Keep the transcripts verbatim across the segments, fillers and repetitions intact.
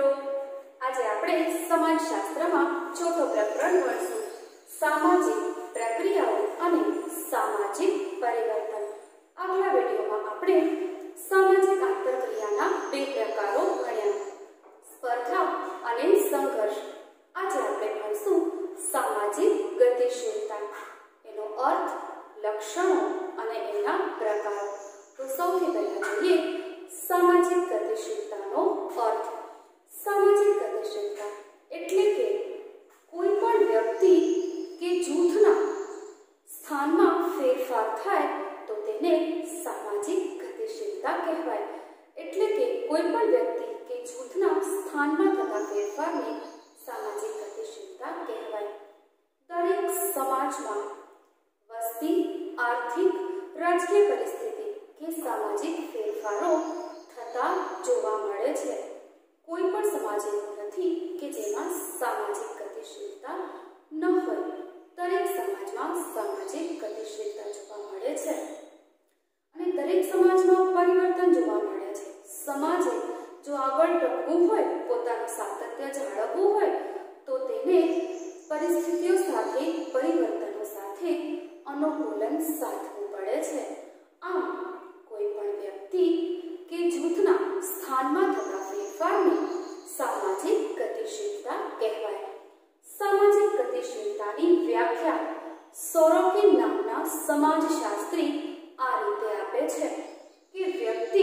આજે આપણે સમાજશાસ્ત્રમાં ચોથો પ્રકરણ ભણશું સામાજિક પ્રક્રિયાઓ અને સામાજિક પરિવર્તન। આગલા વિડિયોમાં આપણે સામાજિક આંતરક્રિયાના બે પ્રકારો ભણ્યા સ્પર્ધા અને સંઘર્ષ। આજે આપણે ભણશું સામાજિક ગતિશીલતા, એનો અર્થ, લક્ષણો અને એના પ્રકારો। તો સૌથી પહેલા જોઈએ સામાજિક ગતિશીલતાનો અર્થ। સામાજિક ગતિશીલતા એટલે કે કોઈ પણ વ્યક્તિ કે જૂથના સ્થાનમાં ફેરફાર થાય તો તેને સામાજિક ગતિશીલતા કહેવાય। એટલે કે કોઈ પણ વ્યક્તિ કે જૂથના સ્થાનમાં થતા ફેરફારને સામાજિક ગતિશીલતા કહેવાય। દરેક સમાજમાં વસ્તી, આર્થિક, રાજકીય પરિસ્થિતિ કે સામાજિક ફેરફારો થતા જોવા મળે છે। કોઈ પણ સમાજ એવો નથી કે જેમાં સામાજિક ગતિશીલતા ન હોય। દરેક સમાજમાં સામાજિક ગતિશીલતા જોવા મળે છે અને દરેક સમાજમાં પરિવર્તન જોવા મળે છે। સમાજે જો આગળ વધવું હોય, પોતાનું સાતત્ય જાળવવું હોય તો તેને પરિસ્થિતિઓ સાથે, પરિવર્તનો સાથે અનુકૂલન સાધવું પડે છે। આમ કોઈ પણ વ્યક્તિ કે જૂથના સ્થાનમાં થતા ફેરફારને સામાજિક ગતિશીલતા કહેવાય। સામાજિક ગતિશીલતાની વ્યાખ્યા સોરોકિન નામના સમાજશાસ્ત્રી આ રીતે આપે છે કે વ્યક્તિ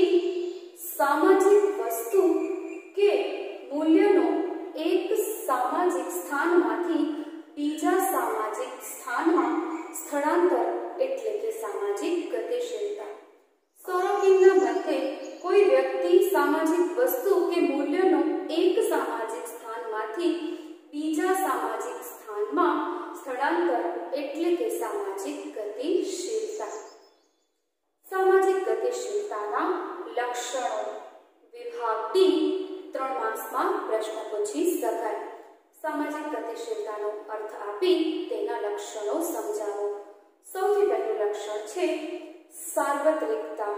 સામાજિક વસ્તુ કે મૂલ્યનો એક સામાજિક સ્થાનમાંથી બીજા સામાજિક સ્થાનમાં સ્થળાંતર એટલે કે સામાજિક ગતિશીલતા। સોરોકિનના મતે કોઈ વ્યક્તિ સામાજિક વસ્તુ કે મૂલ્યનો એક સામાજિક સ્થાનમાંથી બીજા સામાજિક સ્થાનમાં સ્થળાંતર એટલે કે સામાજિક ગતિશીલતા। સામાજિક ગતિશીલતાના લક્ષણો વિભાગ ડી ત્રણ માર્ક્સમાં પ્રશ્ન પૂછી શકાય। સામાજિક ગતિશીલતાનો અર્થ આપી તેના લક્ષણો સમજાવો। સૌથી પહેલું લક્ષણ છે સાર્વત્રિકતા।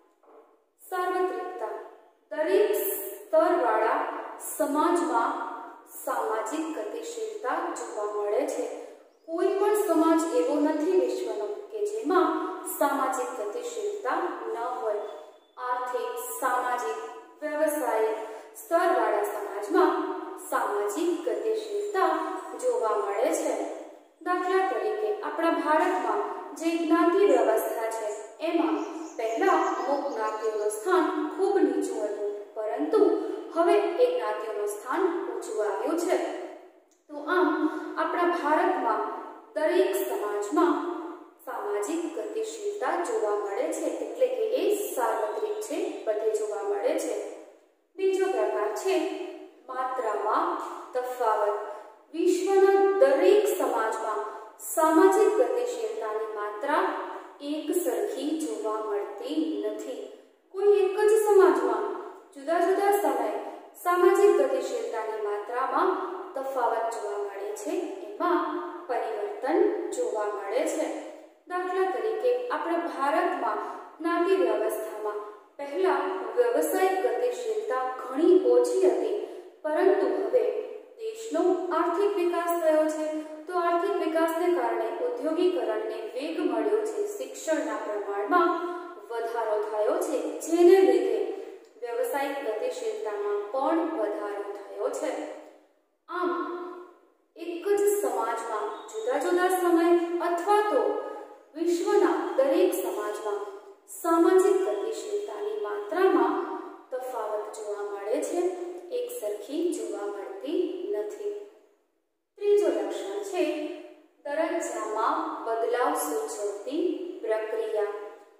સાર્વત્રિકતા દરેક સ્તરવાળા સમાજમાં સામાજિક ગતિશીલતા જોવા મળે છે। કોઈ પણ સમાજ એવો નથી વિશ્વનો કે જેમાં સામાજિક ગતિશીલતા ન હોય। આર્થિક, સામાજિક, વ્યવસાયિક સ્તરવાળા સમાજમાં સામાજિક ગતિશીલતા જોવા મળે છે। દાખલા તરીકે આપણા ભારતમાં જે જ્ઞાતિ વ્યવસ્થા છે એમાં પહેલા અમુક જ્ઞાતિઓનું સ્થાન ખૂબ નીચું હતું, પરંતુ હવે એ જ્ઞાતિઓનું સ્થાન ઊંચું આવ્યું છે। તો આમ આપણા ભારતમાં દરેક સમાજમાં સામાજિક ગતિશીલતા જોવા મળે છે, એટલે કે એ સાર્વત્રિક છે, બધે જોવા મળે છે। બીજો પ્રકાર છે માત્રામાં તફાવત। વિશ્વના દરેક સમાજમાં સામાજિક ગતિશીલતાની માત્રા એક સરખી જોવા મળતી નથી। કોઈ એક જ સમાજમાં જુદા જુદા સમયે સામાજિક ગતિશીલતાની માત્રામાં તફાવત જોવા મળે છે, એમાં પરિવર્તન જોવા મળે છે। દાખલા તરીકે આપણા ભારતમાં જ્ઞાતિ વ્યવસ્થામાં પહેલા વ્યવસાયિક ગતિશીલતા ઘણી ઓછી હતી, પરંતુ હવે દેશનો આર્થિક વિકાસ થયો છે, તો આર્થિક વિકાસને કારણે ઉદ્યોગીકરણને વેગ મળ્યો છે, શિક્ષણના પ્રમાણમાં વધારો થયો છે, જેને લીધે વ્યવસાયિક ગતિશીલતામાં પણ વધારો થયો છે। આમ એક જ સમાજમાં જુદા જુદા સમય અથવા તો વિશ્વના દરેક સમાજમાં સામાજિક ગતિશીલતાની માત્રામાં તફાવત જોવા મળે છે, એક સરખી જોવા મળતી નથી। ત્રીજો લક્ષણ છે દરજ્જામાં બદલાવ સૂચવતી પ્રક્રિયા।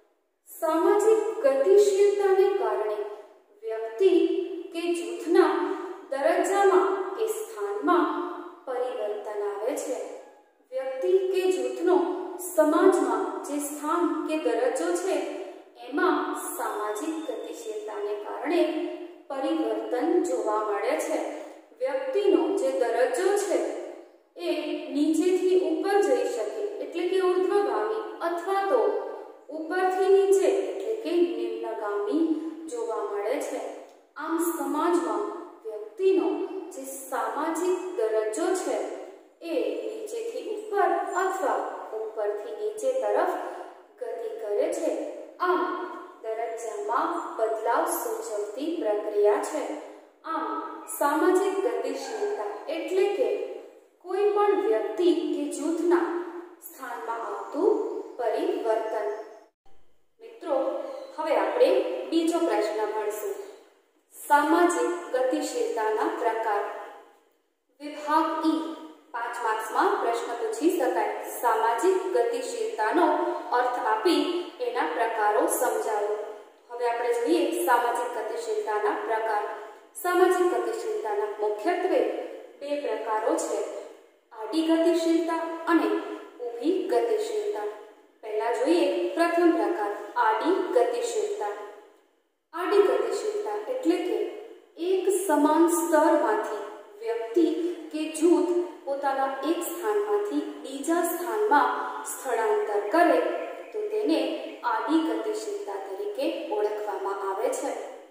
સામાજિક ગતિશીલતાને કારણે વ્યક્તિ કે જૂથના દરજ્જામાં કે સ્થાનમાં પરિવર્તન આવે છે। વ્યક્તિ કે જૂથનો સમાજમાં જે સ્થાન કે દરજ્જો છે એમાં સામાજિક ગતિશીલતાને કારણે પરિવર્તન જોવા મળે છે। વ્યક્તિનો જે દરજ્જો છે એ નીચેથી ઉપર જઈ શકે એટલે કે ઉર્ધ્વગામી અથવા તો ઉપરથી નીચે એટલે કે નિમ્નગામી જોવા મળે છે। આમ સમાજમાં વ્યક્તિનો અથવા ઉપરથી નીચે તરફ ગતિ કરે છે. આમ દરજ્જામાં બદલાવ સૂચવતી પ્રક્રિયા છે. આમ સામાજિક ગતિશીલતા એટલે કે કોઈ પણ વ્યક્તિ કે જૂથના સ્થાનમાં આવતું પરિવર્તન. મિત્રો, હવે આપણે બીજો પ્રશ્ન ભણીશું. સામાજિક ગતિશીલતાના પ્રકાર. વિભાગ ઈ પાંચ માર્ક્સમાં પ્રશ્ન પૂછી શકાય. સામાજિક ગતિશીલતાનો અર્થ આપી એના પ્રકારો સમજાવો. હવે આપણે જોઈએ સામાજિક ગતિશીલતાના પ્રકાર. સામાજિક ગતિશીલતાના મુખ્યત્વે બે પ્રકારો છે, આડી ગતિશીલતા અને ઊભી ગતિશીલતા. પહેલા જોઈએ પ્રથમ પ્રકાર, આડી ગતિશીલતા. આડી ગતિશીલતા એટલે કે એક સમાન સ્તરમાંથી વ્યક્તિ કે જૂથ પોતાના એક સ્થાનમાંથી બીજા સ્થાનમાં સ્થળાંતર કરે તો તેને આડી ગતિશીલતા તરીકે ઓળખવામાં આવે છે.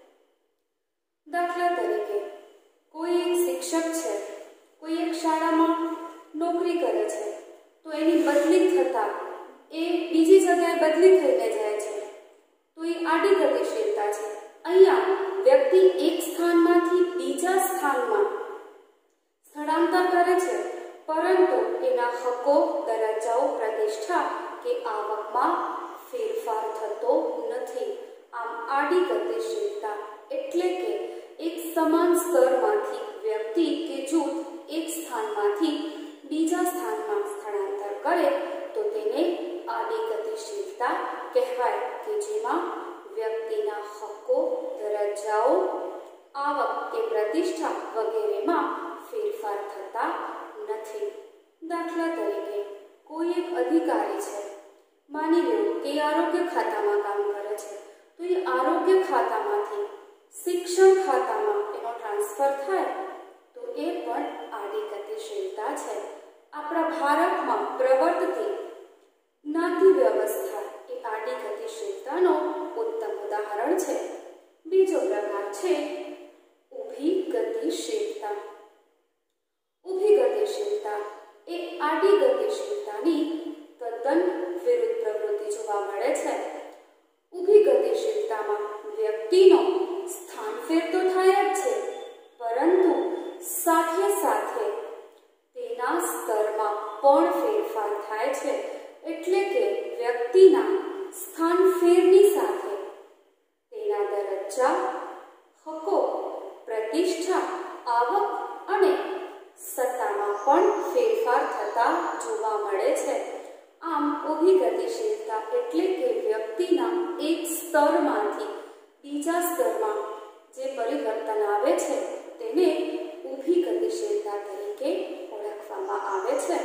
દાખલા તરીકે કોઈ એક શિક્ષક છે, કોઈ એક શાળામાં નોકરી કરે છે, તો એની બદલી થતા એ બીજી જગ્યાએ બદલી થઈને જાય છે, તો એ આડી ગતિશીલતા છે. અહીંયા વ્યક્તિ એક સ્થાનમાંથી બીજા સ્થાનમાં સ્થળાંતર કરે છે, પરંતુ એના હકો, દરજ્જાઓ, પ્રતિષ્ઠા કે આવકમાં ફેરફાર થતો નથી. આમ આડી ગતિશીલતા એટલે કે એક સમાન સ્તરમાંથી વ્યક્તિ કે જૂથ એક સ્થાનમાંથી બીજા સ્થાનમાં સ્થળાંતર કરે તો તેને આડી ગતિશીલતા કહેવાય, કે જેમાં વ્યક્તિના હકો, દરજ્જાઓ, આવક કે પ્રતિષ્ઠા વગેરેમાં ફેરફાર થતા નથી. દાખલા તરીકે કોઈ એક અધિકારી છે, માની લો કે આરોગ્ય ખાતામાં કામ કરે છે, તો એ આરોગ્ય ખાતામાંથી શિક્ષણ ખાતામાં એનો ટ્રાન્સફર થાય તો એ પણ આડી ગતિશીલતા છે. આપણા ભારતમાં પ્રવર્તતી જ્ઞાતિ વ્યવસ્થા એ આડી ગતિશીલતાનો ઉત્તમ ઉદાહરણ છે. બીજો પ્રકાર છે ઊભી ગતિશીલતા. ઊભી ગતિશીલતા એ આડી ગતિશીલતાની તદ્દન વિરુદ્ધ પ્રવૃત્તિ જોવા મળે છે. ઊભી ગતિશીલતામાં વ્યક્તિનો સ્થાનફેર તો થાય જ છે, પરંતુ સાથે સાથે તેના સ્તરમાં પણ ફેરફાર થાય છે. એટલે કે વ્યક્તિના સ્થાનફેરની સાથે તેના દરજ્જા, હકો, પ્રતિષ્ઠા, આવક અને સત્તામાં પણ ફેરફાર થતા જોવા મળે છે. આમ ઊભી ગતિશીલતા એટલે કે વ્યક્તિના એક સ્તરમાંથી બીજા સ્તરમાં જે પરિવર્તન આવે છે તેને ઊભી ગતિશીલતા તરીકે ઓળખવામાં આવે છે.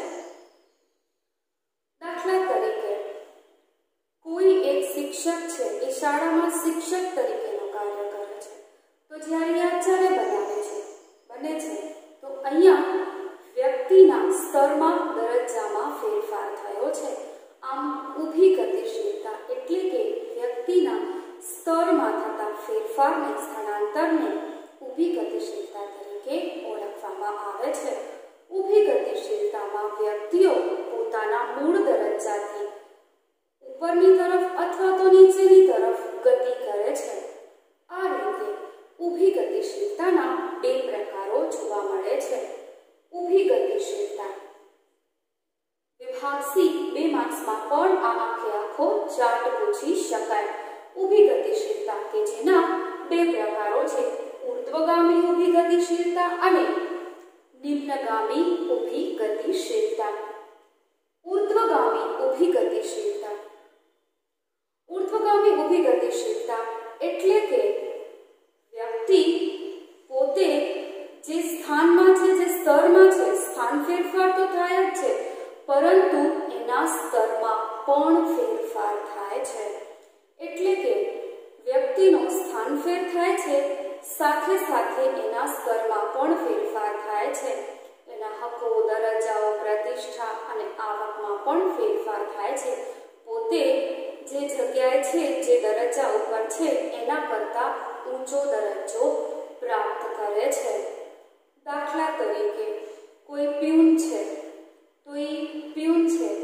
દાખલા તરીકે કોઈ એક શિક્ષક છે, એ શાળામાં શિક્ષક તરીકેનું કાર્ય કરે છે, તો જ્યારે એ આચાર્ય બનાવે છે બને છે તો અહીંયા વ્યક્તિના સ્તરમાં, દરજ્જામાં ફેરફાર થયો છે. આમ ઊભી ગતિશીલતા એટલે કે વ્યક્તિના સ્તરમાં થતા ફેરફારને, સ્થળાંતરને ઊભી ગતિશીલતા તરીકે ઓળખવામાં આવે છે. ઊભી ગતિશીલતામાં વ્યક્તિઓ પોતાના મૂળ દરજ્જાથી ઉપરની તરફ અથવા તો નીચેની તરફ ગતિ કરે છે. આ રીતે ઊભી ગતિશીલતાના બે પ્રકારો જોવા મળે છે. ઊભી ગતિશીલતા. વિભાગ સી બે માર્ક્સમાં પણ આ આખે આખો ચાર્ટ પૂછી શકાય. ઊભી ગતિશીલતા કે જેના બે પ્રકારો છે, ઉર્ધ્વગામી ઊભી ગતિશીલતા અને નિમ્નગામી ઊભી ગતિશીલતા. ઉર્ધ્વગામી ઊભી ગતિશીલતા. ઉર્ધ્વગામી ઊભી ગતિશીલતા એટલે કે વ્યક્તિ પોતે જે સ્થાનમાં છે, જે સ્તરમાં છે, સ્થાન ફેરફાર તો થાય જ છે, પરંતુ એના સ્તરમાં પણ ફેરફાર થાય છે. એટલે કે વ્યક્તિનો સ્થાનફેર થાય છે, સાથે સાથે એના સ્તરમાં પણ ફેરફાર થાય છે. એના હકો, દરજ્જાઓ, પ્રતિષ્ઠા અને આવકમાં પણ ફેરફાર થાય છે. પોતે જે જગ્યાએ છે, જે દરજ્જા ઉપર છે, એના કરતાં ઊંચો દરજ્જો પ્રાપ્ત કરે છે. દાખલા તરીકે કોઈ પ્યુન છે, તો એ પ્યુન છે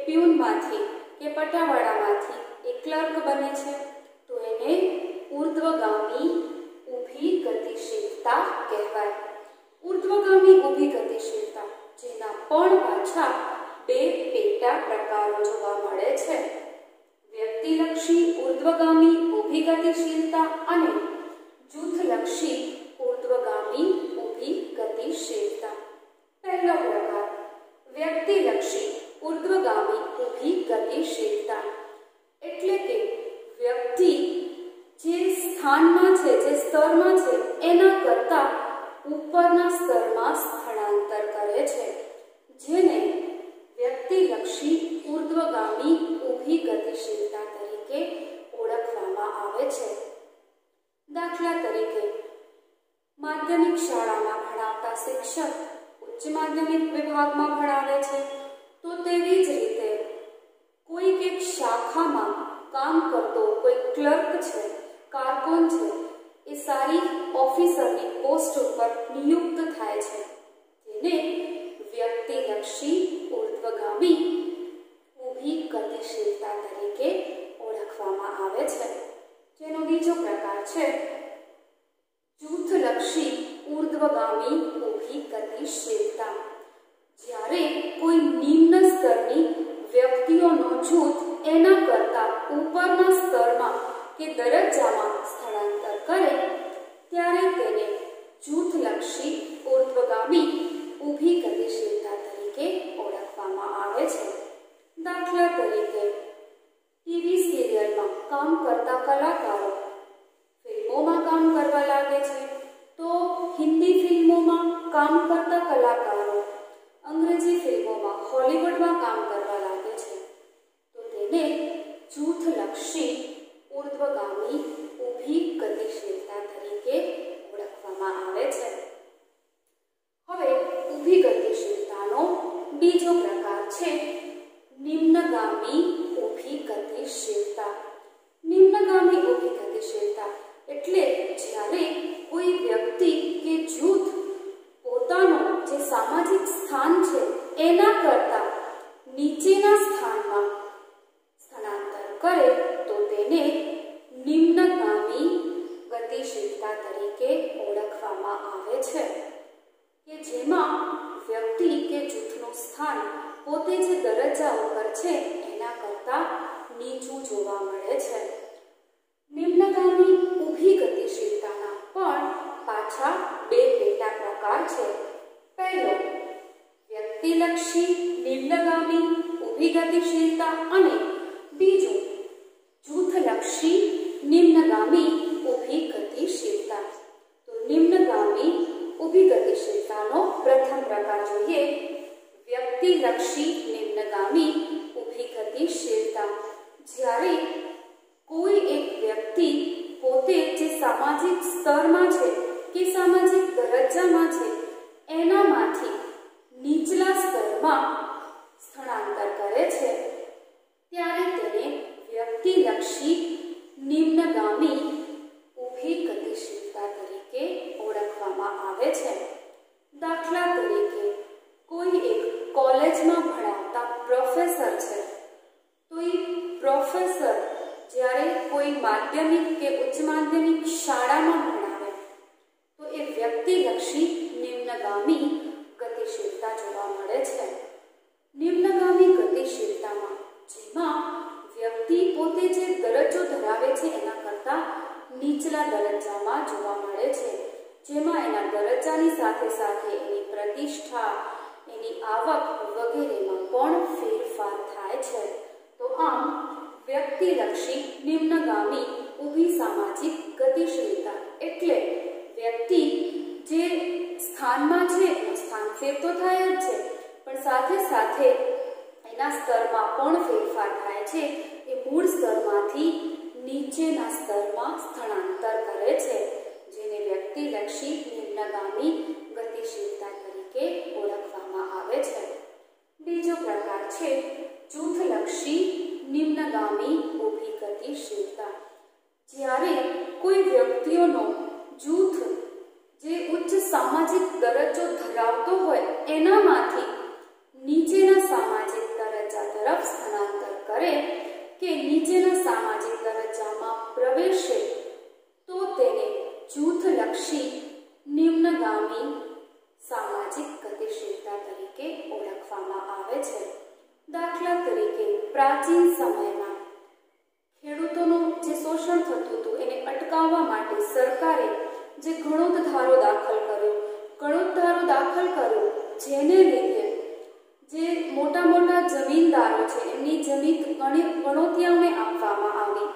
પ્યુનમાંથી કે પટાવાળામાંથી એક ક્લર્ક બને છે તો એને ઉર્ધ્વગામી ઊભી ગતિશીલતા કહેવાય. ઉર્ધ્વગામી ઊભી ગતિશીલતા જેના પણ પાછા બે પેટા પ્રકારો જોવા મળે છે. વ્યક્તિલક્ષી ઉર્ધ્વગામી ઊભી ગતિશીલતા અને જૂથલક્ષી ઉર્ધ્વગામી ઊભી ગતિશીલતા. પહેલો પ્રકાર વ્યક્તિલક્ષી ઉર્ધ્વગામી ઊભી ગતિશીલતા એટલે કે વ્યક્તિ જે સ્થાનમાં છે, જે સ્તરમાં છે એના કરતા ઉપરના સ્તરમાં સ્થળાંતર કરે છે, જેને વ્યક્તિલક્ષી ઉર્ધ્વગામી ઊભી ગતિશીલતા તરીકે ઓળખવામાં આવે છે. દાખલા તરીકે માધ્યમિક શાળામાં ભણાવતા શિક્ષક ઉચ્ચ માધ્યમિક વિભાગમાં ભણાવે છે તો તેવી જ રીતે કોઈક એક શાખામાં કામ કરતો કોઈ ક્લર્ક છે, કારકુન છે, એ સારી ઓફિસરની પોસ્ટ ઉપર નિયુક્ત થાય છે, જેને વ્યક્તિલક્ષી ઉર્ધ્વગામી ઊભી ગતિશીલતા તરીકે ઓળખવામાં આવે છે. જેનો બીજો પ્રકાર છે જૂથલક્ષી ઉર્ધ્વગામી ઊભી ગતિશીલતા. જ્યારે કોઈ નિમ્ન સ્તરની વ્યક્તિઓનો જૂથ એના કરતા ઉપરના સ્તરમાં કે દરજ્જામાં સ્થળાંતર કરે ત્યારે તેને જૂથલક્ષી ઉર્ધ્વગામી ઊભી ગતિશીલતા તરીકે ઓળખવામાં આવે છે. દાખલા તરીકે ટીવી સિરિયલમાં કામ કરતા કલાકારો ફિલ્મોમાં કામ કરવા લાગે છે તો હિન્દી ફિલ્મોમાં કામ કરતા કલાકારો અંગ્રેજી ફિલ્મોમાં હોલિવૂડમાં કામ કરવા લાગે છે તો તેને જૂથલક્ષી ઉર્ધ્વગામી ઊભી ગતિશીલતા તરીકે ઓળખવામાં આવે છે. હવે ઊભી ગતિશીલતાનો બીજો પ્રકાર છે નિમ્નગામી ઊભી ગતિશીલતા. નિમ્નગામી ઊભી ગતિશીલતા એટલે જ્યારે કોઈ વ્યક્તિ કે જૂથ પોતાનું જે સામાજિક સ્થાન છે એના કરતા નીચેના સ્થાનમાં સ્થળાંતર કરે તો તેને નિમ્નગામી ગતિશીલતા તરીકે ઓળખવામાં આવે છે કે જેમાં વ્યક્તિ કે જૂથનું સ્થાન પોતે જે દરજ્જા ઉપર છે એના કરતા નીચું જોવા મળે છે. નિમ્નગામી ઊભી ગતિશીલતાના પણ પાછા બે પેટા પ્રકાર છે. પહેલો વ્યક્તિલક્ષી નિમ્નગામી ઊભી ગતિશીલતા અને બીજું જૂથલક્ષી નિમ્નગામી ઊભી ગતિશીલતા. તો નિમ્નગામી ઊભી ગતિશીલતાનો પ્રથમ પ્રકાર જોઈએ વ્યક્તિલક્ષી નિમ્નગામી ઊભી ગતિશીલતા. જ્યારે કોઈ એક વ્યક્તિ પોતે જે સામાજિક સ્તરમાં છે કે સામાજિક દરજ્જામાં છે એનામાંથી નીચલા સ્તરમાં સ્થળાંતર કરે છે ત્યારે તેને વ્યક્તિલક્ષી નિમ્નગામી ઊભી ગતિશીલતા તરીકે ઓળખવામાં આવે છે. દાખલા તરીકે કોઈ એક કોલેજમાં ભણાવતા પ્રોફેસર છે તો એ પ્રોફેસર જ્યારે કોઈ માધ્યમિક કે ઉચ્ચ માધ્યમિક શાળામાં ભણાવે તો એ વ્યક્તિલક્ષી નિમ્નગામી ગતિશીલતા જોવા મળે છે. નિમ્નગામી ગતિશીલતામાં જેમાં વ્યક્તિ પોતે જે દરજ્જો ધરાવે છે એના કરતાં નીચલા દરજ્જામાં જોવા મળે છે, જેમાં એના દરજ્જાની સાથે સાથે એની પ્રતિષ્ઠા, એની આવક વગેરેમાં પણ ફેરફાર થાય છે. તો આમ વ્યક્તિલક્ષી નિમ્નગામી ઊભી સામાજિક ગતિશીલતા એટલે વ્યક્તિ જે સ્થાનમાં છે એનું સ્થાન ફેર તો થાય જ છે પણ સાથે સાથે એના સ્તરમાં પણ ફેરફાર થાય છે. એ મૂળ સ્તરમાંથી નીચેના સ્તરમાં સ્થળાંતર કરે છે જેને વ્યક્તિલક્ષી નિમ્નગામી ગતિશીલતા તરીકે ઓળખવામાં આવે છે. બીજો પ્રકાર છે જૂથલક્ષી નિમ્નગામી ઊભી ગતિશીલતા. જ્યારે કોઈ વ્યક્તિઓનો જૂથ જે ઉચ્ચ સામાજિક દરજ્જો ધરાવતો હોય એનામાંથી નીચેના સામાજિક દરજ્જા તરફ સામાજિક ગતિશીલતા તરીકે ઓળખવામાં આવે છે। દાખલા તરીકે પ્રાચીન સમયમાં ખેડૂતોનું જે શોષણ થતું હતું એને અટકાવવા માટે સરકારે જે ગણોત ધારો દાખલ કર્યો ગણોત ધારો દાખલ કર્યો જેને લીધે જે મોટા મોટા જમીનદારો છે એમની જમીન ગણોતિયાઓને આપવામાં આવી,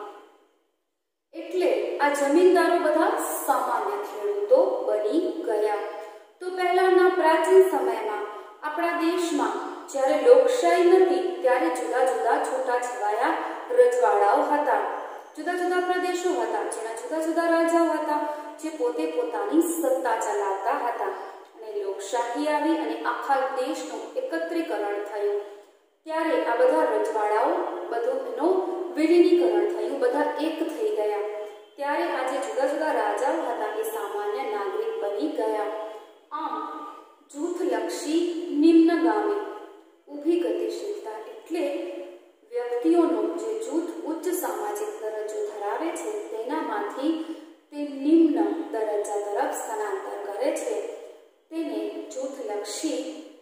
એટલે આ જમીનદારો બધા સામાન્ય ખેડૂતો બની ગયા। તો પહેલાના પ્રાચીન સમયમાં આપણા દેશમાં જ્યારે લોકશાહી નથી ત્યારે જુદા જુદા છૂટાછવાયા રજવાડાઓ હતા, જુદા જુદા પ્રદેશો હતા, જેના જુદા જુદા રાજાઓ હતા જે પોતે પોતાની સત્તા ચલાવતા હતા। અને લોકશાહી આવી અને આખા દેશનું એકત્રીકરણ થયું ત્યારે આ બધા રજવાડાઓ બધુંનું વિલીનીકરણ થયું, બધા એક થઈ ગયા। ત્યારે આ જે જુદા જુદા રાજાઓ હતા એ સામાન્ય નાગરિક બની ગયા। આમ જૂથલક્ષી નિમ્નગામી ઊભી ગતિશીલતા એટલે વ્યક્તિઓનું જે જૂથ ઉચ્ચ સામાજિક દરજ્જો ધરાવે છે તેનામાંથી તે નિમ્ન દરજ્જા તરફ સ્થળાંતર કરે છે, તેને જૂથલક્ષી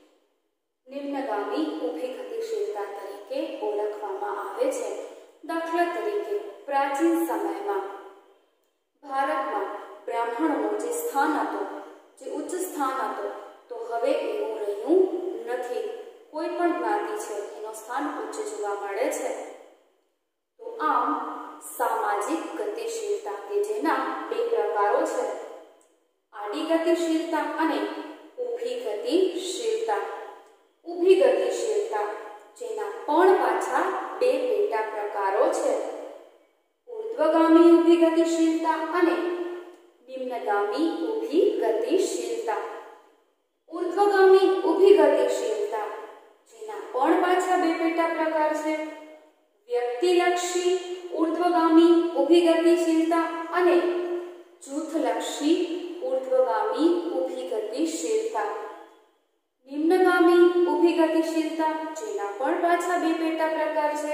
નિમ્નગામી ઊભી ગતિશીલતા તરીકે ઓળખવામાં આવે છે। દાખલા તરીકે પ્રાચીન સમયમાં ભારતમાં બ્રાહ્મણોનું જે સ્થાન હતું, જે ઉચ્ચ સ્થાન હતું, તો હવે એવું રહ્યું નથી। કોઈ પણ જ્ઞાતિ છે એનું સ્થાન ઉચ્ચ જોવા મળે છે। તો આમ સામાજિક ગતિશીલતા કે જેના બે પ્રકારો છે, આડી ગતિશીલતા અને ઊભી ગતિશીલતા। ઊભી ગતિશીલતા જેના પણ પાછા બે પેટા પ્રકારો છે, ઊર્ધ્વગામી ઊભી ગતિશીલતા અને નિમ્નગામી ઊભી ગતિશીલતા। ઊર્ધ્વગામી ઊભી ગતિશીલતા જેના પણ પાછા બે પેટા પ્રકાર છે, વ્યક્તિલક્ષી ઊર્ધ્વગામી ઊભી ગતિશીલતા અને જૂથલક્ષી ઊર્ધ્વગામી ઊભી ગતિશીલતા। નિમ્નગામી ઊભી ગતિશીલતા જેના પણ પાછા બે પેટા પ્રકાર છે,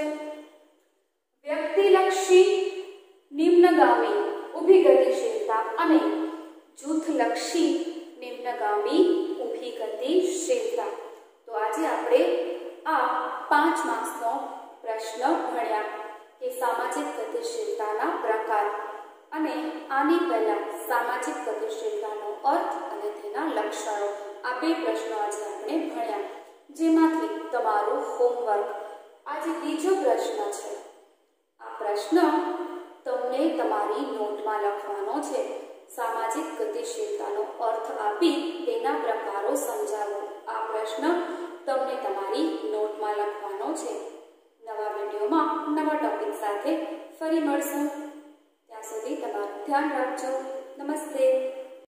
વ્યક્તિલક્ષી નિમ્નગામી ઊભી ગતિશીલતા અને જૂથલક્ષી નિમ્નગામી ઊભી ગતિશીલતા। તો આજે આપણે આ પાંચ માર્ક્સનો પ્રશ્ન ભણ્યા કે સામાજિક ગતિશીલતાના પ્રકાર અને આની પહેલા સામાજિક ગતિશીલતાનો અર્થ અને તેના લક્ષણો, આ બે પ્રશ્નો આજે આપણે ભણ્યા, જેમાંથી તમારું હોમવર્ક આજે ત્રીજો પ્રશ્ન છે। આ પ્રશ્ન તમને તમારી નોટમાં લખવાનો છે। સામાજિક ગતિશીલતાનો અર્થ આપી તેના પ્રકારો સમજાવો, આ પ્રશ્ન તમને તમારી નોટમાં લખવાનો છે। નવા વિડીયોમાં નવા ટોપિક સાથે ફરી મળશું, ત્યાં સુધી તમારું ધ્યાન રાખજો। નમસ્તે।